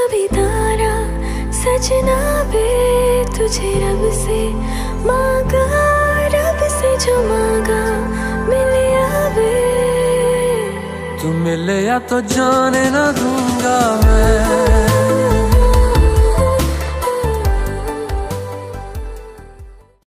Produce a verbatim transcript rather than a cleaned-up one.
भी तारा सजना बे तुझे रब से मांगा, रब से जो मांगा मिले आवे। तू मिले या तो जाने ना दूंगा मैं।